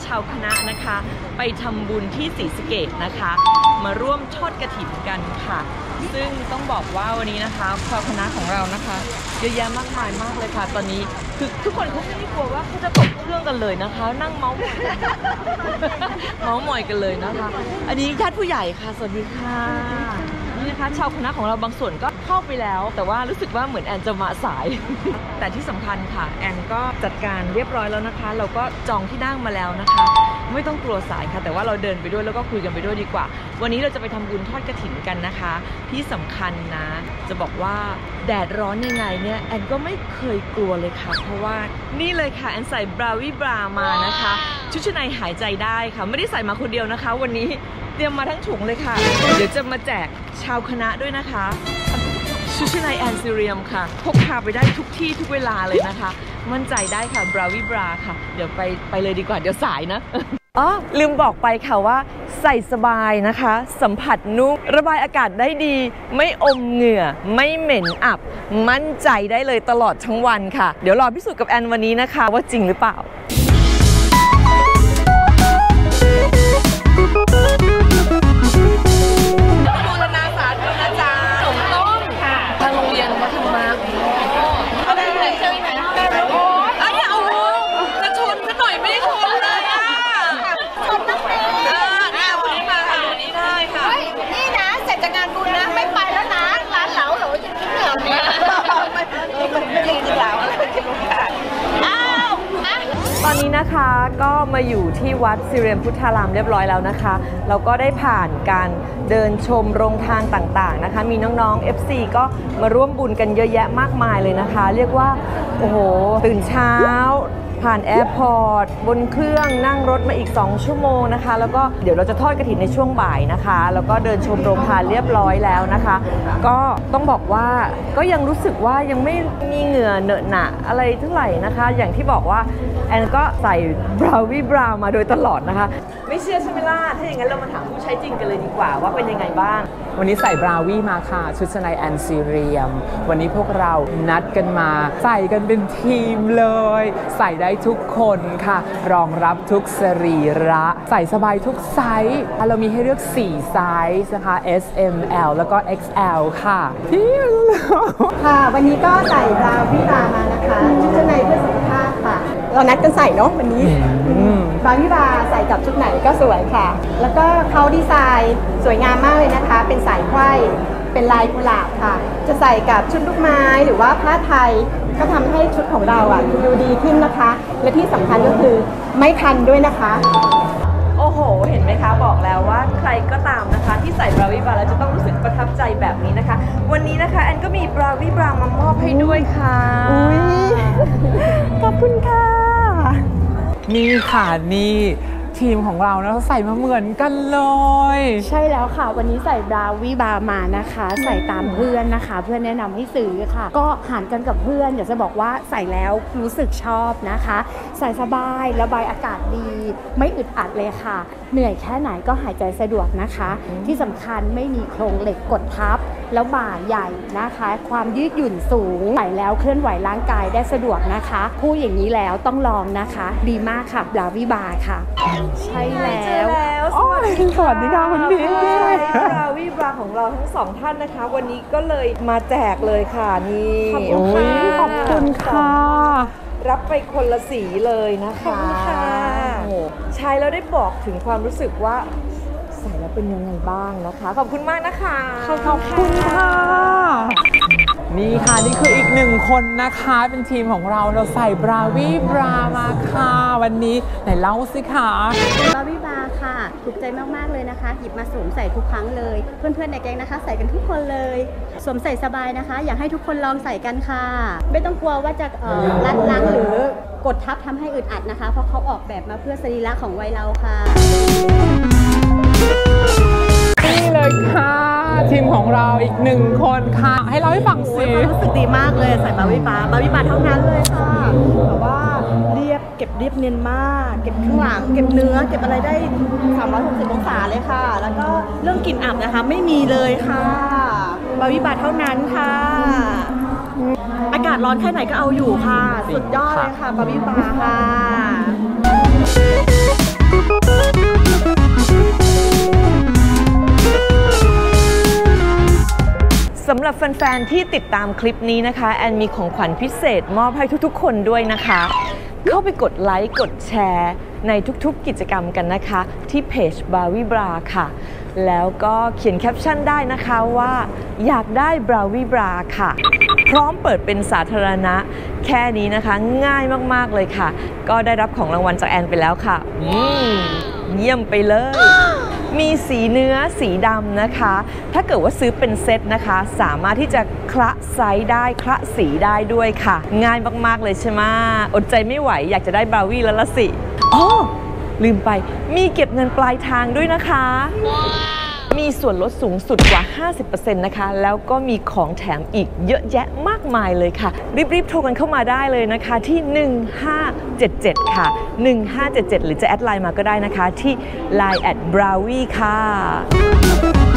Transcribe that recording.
ชาวคณะนะคะไปทำบุญที่ศรีสะเกษนะคะมาร่วมทอดกฐินกันค่ะซึ่งต้องบอกว่าวันนี้นะคะชาวคณะของเรานะคะเยอะแยะมากมายมากเลยค่ะตอนนี้คือทุกคนเขาไม่ได้กลัวว่าเขาจะตกเครื่องกันเลยนะคะนั่งเมาส์มอยกันเลยนะคะอันนี้ญาติผู้ใหญ่ค่ะสวัสดีค่ะนี่นะคะชาวคณะของเราบางส่วนก็เข้าไปแล้วแต่ว่ารู้สึกว่าเหมือนแอนจะมาสาย แต่ที่สำคัญค่ะแอนก็จัดการเรียบร้อยแล้วนะคะเราก็จองที่นั่งมาแล้วนะคะไม่ต้องกลัวสายค่ะแต่ว่าเราเดินไปด้วยแล้วก็คุยกันไปด้วยดีกว่าวันนี้เราจะไปทำบุญทอดกฐินกันนะคะที่สำคัญนะจะบอกว่าแดดร้อนยังไงเนี่ยแอนก็ไม่เคยกลัวเลยค่ะเพราะว่านี่เลยค่ะแอนใส่บราวีบรามานะคะชุดชั้นในหายใจได้ค่ะไม่ได้ใส่มาคนเดียวนะคะวันนี้เตรียมมาทั้งถุงเลยค่ะเดี๋ยวจะมาแจกชาวคณะด้วยนะคะชุดชั้นในแอนซิเรียมค่ะพกพาไปได้ทุกที่ทุกเวลาเลยนะคะมั่นใจได้ค่ะบราวีบราค่ะเดี๋ยวไปเลยดีกว่าเดี๋ยวสายนะอ๋อลืมบอกไปค่ะว่าใส่สบายนะคะสัมผัสนุ่มระบายอากาศได้ดีไม่อมเหงื่อไม่เหม็นอับมั่นใจได้เลยตลอดทั้งวันค่ะเดี๋ยวรอพิสูจน์กับแอนวันนี้นะคะว่าจริงหรือเปล่าบูรณาสาธารณจารย์สมต้นค่ะทางโรงเรียนวัฒนมาก็ได้เลยใช่ไหมได้เลยโอ้ยอย่าเอาจะชนซะหน่อยไม่ได้ชนเลยอ่ะชนตั้งแต่เนี่ยวันนี้มาค่ะวันนี้ได้ค่ะนี่นะเสร็จจากงานบุญนะไม่ไปแล้วนะร้านเหลาหนูจะกินเหล่านี้ไม่ได้กินเหลาไม่กินลูกค้าอ้าวตอนนี้นะคะก็มาอยู่ที่วัดสิเรียมพุทธารามเรียบร้อยแล้วนะคะเราก็ได้ผ่านการเดินชมโรงทานต่างๆนะคะมีน้องๆ FC ก็มาร่วมบุญกันเยอะแยะมากมายเลยนะคะเรียกว่าโอ้โหตื่นเช้าผ่านแอร์พอร์ตบนเครื่องนั่งรถมาอีก2ชั่วโมงนะคะแล้วก็เดี๋ยวเราจะทอดกฐินในช่วงบ่ายนะคะแล้วก็เดินชมโรงทานเรียบร้อยแล้วนะคะก็ต้องบอกว่าก็ยังรู้สึกว่ายังไม่มีเหงื่อเหนอะหนะอะไรเท่าไหร่นะคะอย่างที่บอกว่าแอนก็ใส่บราวีบรามาโดยตลอดนะคะไม่เชื่อใช่ไหมล่ะถ้าอย่างนั้นเรามาถามผู้ใช้จริงกันเลยดีกว่าว่าเป็นยังไงบ้างวันนี้ใส่บราวีมาค่ะชุดชั้นในแอนซีเรียมวันนี้พวกเรานัดกันมาใส่กันเป็นทีมเลยใส่ได้ทุกคนค่ะรองรับทุกสรีระใส่สบายทุกไซส์เรามีให้เลือก4ไซส์นะคะ S M L แล้วก็ XL ค่ะค่ะวันนี้ก็ใส่บราวีบรามานะคะชุดชั้นในเพื่อสุขภาพค่ะเรานัดกันใส่เนาะวันนี้บราวีบราใส่กับชุดไหนก็สวยค่ะแล้วก็เขาดีไซน์สวยงามมากเลยนะคะเป็นสายไขว้เป็นลายกุหลาบค่ะจะใส่กับชุดลูกไม้หรือว่าผ้าไทยก็ทำให้ชุดของเราดูดีขึ้นนะคะและที่สำคัญก็คือไม่คันด้วยนะคะโอ้โหเห็นไหมคะบอกแล้วว่าใครก็ตามนะคะที่ใส่บราวีบราแล้วจะต้องรู้สึกประทับใจแบบนี้นะคะวันนี้นะคะแอนก็มีบราวีบรามามอบให้ด้วยค่ะขอบคุณค่ะนี่ค่ะนี่ทีมของเรานะใส่มาเหมือนกันเลยใช่แล้วค่ะวันนี้ใส่บราวีบรามานะคะใส่ตามเพื่อนนะคะเพื่อนแนะนำให้ซื้อค่ะก็หารกันกับเพื่อนอยากจะบอกว่าใส่แล้วรู้สึกชอบนะคะใส่สบายระบายอากาศดีไม่อึดอัดเลยค่ะเหนื่อยแค่ไหนก็หายใจสะดวกนะคะที่สำคัญไม่มีโครงเหล็กกดทับแล้วบ่าใหญ่นะคะความยืดหยุ่นสูงใส่แล้วเคลื่อนไหวร่างกายได้สะดวกนะคะพูดอย่างนี้แล้วต้องลองนะคะดีมากค่ะบราวีบราค่ะใช่แล้วสวัสดีค่ะคุณพี่บราวีบราของเราทั้ง2ท่านนะคะวันนี้ก็เลยมาแจกเลยค่ะนี่ขอบคุณค่ะรับไปคนละสีเลยนะคะใช้แล้วได้บอกถึงความรู้สึกว่าใส่แล้วเป็นยังไงบ้างนะคะขอบคุณมากนะคะขอบคุณค่ะนี่ค่ะนี่คืออีก1คนนะคะเป็นทีมของเราใส่บราวีบรามาค่ะวันนี้ไหนเล่าสิคะบราวีบราค่ะถูกใจมากๆเลยนะคะหยิบมาสวมใส่ทุกครั้งเลยเพื่อนๆในแก๊งนะคะใส่กันทุกคนเลยสวมใส่สบายนะคะอยากให้ทุกคนลองใส่กันค่ะไม่ต้องกลัวว่าจะรัดรั้งหรือกดทับทำให้อึดอัดนะคะเพราะเขาออกแบบมาเพื่อสรีระของวัยเราค่ะนี่เลยค่ะทีมของเราอีก1คนค่ะให้เราให้ฟังสิรู้สึกดีมากเลยใส่บราวีบราเท่านั้นเลยค่ะแต่ว่าเก็บเรียบเนียนมากเก็บข้างหลังเก็บเนื้อเก็บอะไรได้360องศาเลยค่ะแล้วก็เรื่องกลิ่นอับนะคะไม่มีเลยค่ะบราวีบราเท่านั้นค่ะอากาศร้อนแค่ไหนก็เอาอยู่ค่ะสุดยอดเลยค่ะบราวีบราค่ะสำหรับแฟนๆที่ติดตามคลิปนี้นะคะแอนมีของขวัญพิเศษมอบให้ทุกๆคนด้วยนะคะเข้าไปกดไลค์กดแชร์ในทุกๆกิจกรรมกันนะคะที่เพจ Barbie Bra ค่ะแล้วก็เขียนแคปชั่นได้นะคะว่าอยากได้ Barbie Bra ค่ะพร้อมเปิดเป็นสาธารณะแค่นี้นะคะง่ายมากๆเลยค่ะก็ได้รับของรางวัลจากแอนไปแล้วค่ะเยี่ยมไปเลยมีสีเนื้อสีดำนะคะถ้าเกิดว่าซื้อเป็นเซตนะคะสามารถที่จะคละไซส์ได้คละสีได้ด้วยค่ะง่ายมากๆเลยใช่ไหมอดใจไม่ไหวอยากจะได้บราวี่แล้วละสิอ๋อลืมไปมีเก็บเงินปลายทางด้วยนะคะมีส่วนลดสูงสุดกว่า 50% นะคะแล้วก็มีของแถมอีกเยอะแยะมากมายเลยค่ะรีบๆโทรกันเข้ามาได้เลยนะคะที่1577ค่ะ1577หรือจะแอดไลน์มาก็ได้นะคะที่ Line @Bravie ค่ะ